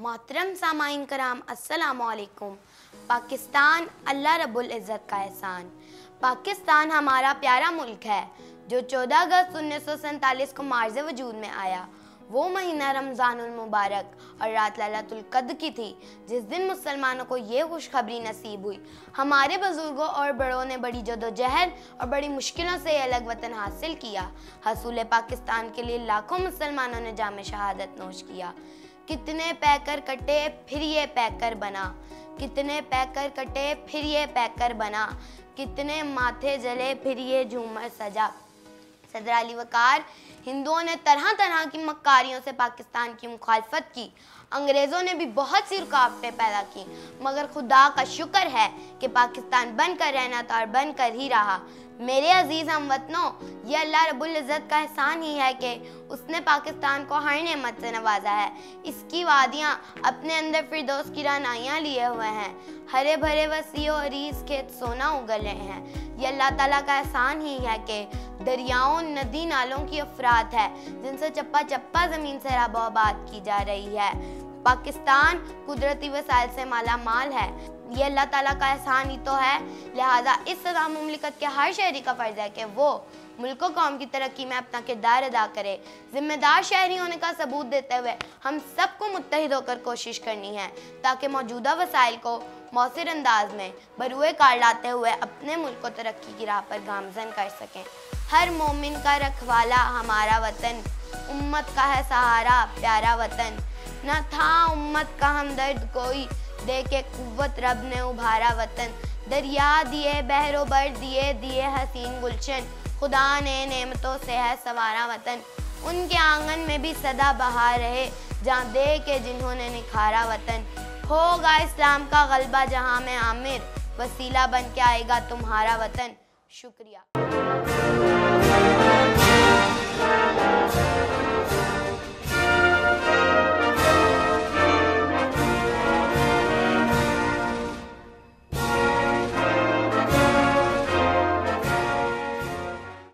मोहतरम सामाइन कराम अस्सलामु अलैकुम। पाकिस्तान अल्लाह रब्बुल इज़्ज़त का एहसान। पाकिस्तान हमारा प्यारा मुल्क है जो 14 अगस्त 1947 को मार्ज़ वजूद में आया। वो महीना रमज़ानुल मुबारक और रात लैलतुल क़द्र की थी, जिस दिन मुसलमानों को ये खुशखबरी नसीब हुई। हमारे बुज़ुर्गों और बड़ों ने बड़ी जदोजहद और बड़ी मुश्किलों से अलग वतन हासिल किया। हसूल पाकिस्तान के लिए लाखों मुसलमानों ने जामे शहादत नोश किया। कितने पैकर कटे फिर ये पैकर बना, कितने पैकर कटे फिर ये पैकर बना, कितने माथे जले फिर ये झूमर सजा। सदर अली वकार, हिंदुओं ने तरह तरह की मक्कारियों से पाकिस्तान की मुखालफत की। अंग्रेज़ों ने भी बहुत सी रुकावटें पैदा की, मगर खुदा का शुक्र है कि पाकिस्तान बनकर रहना था और बनकर ही रहा। मेरे अजीज़ हमवतनों, यह अल्लाह रब्बुल इज़्ज़त का एहसान ही है कि उसने पाकिस्तान को हर नेमत से नवाजा है। इसकी वादियाँ अपने अंदर फिरदौस की रानाइयाँ लिए हुए हैं। हरे भरे वसीओ अरीज़ खेत सोना उगल रहे हैं। यह अल्लाह ताला का एहसान ही है कि दरियाओं नदी नालों की अफरात है जिनसे चप्पा चप्पा ज़मीन से आबाद की जा रही है। पाकिस्तान कुदरती वसाइल से माला माल है। ये अल्लाह ताला का एहसान ही तो है। लिहाजा इस सदा मुमलिकत के हर शहरी का फ़र्ज़ है कि वो मुल्क कौम की तरक्की में अपना किरदार अदा करे। ज़िम्मेदार शहरी होने का सबूत देते हुए हम सबको मुत्तहिद होकर कोशिश करनी है ताकि मौजूदा वसाइल को मौसर अंदाज में बरूए कार लाते हुए अपने मुल्क को तरक्की की राह पर गामज़न कर सकें। हर मोमिन का रखवाला हमारा वतन, उम्मत का है सहारा प्यारा वतन। न था उम्मत का हमदर्द कोई, दे के कुव्वत रब ने उभारा वतन। दरिया दिए बहरो बर दिए दिए हसीन गुलशन, खुदा ने नेमतों से है सवारा वतन। उनके आंगन में भी सदा बहार रहे, जहाँ दे के जिन्होंने निखारा वतन। होगा इस्लाम का गलबा जहाँ में आमिर, वसीला बन के आएगा तुम्हारा वतन। शुक्रिया।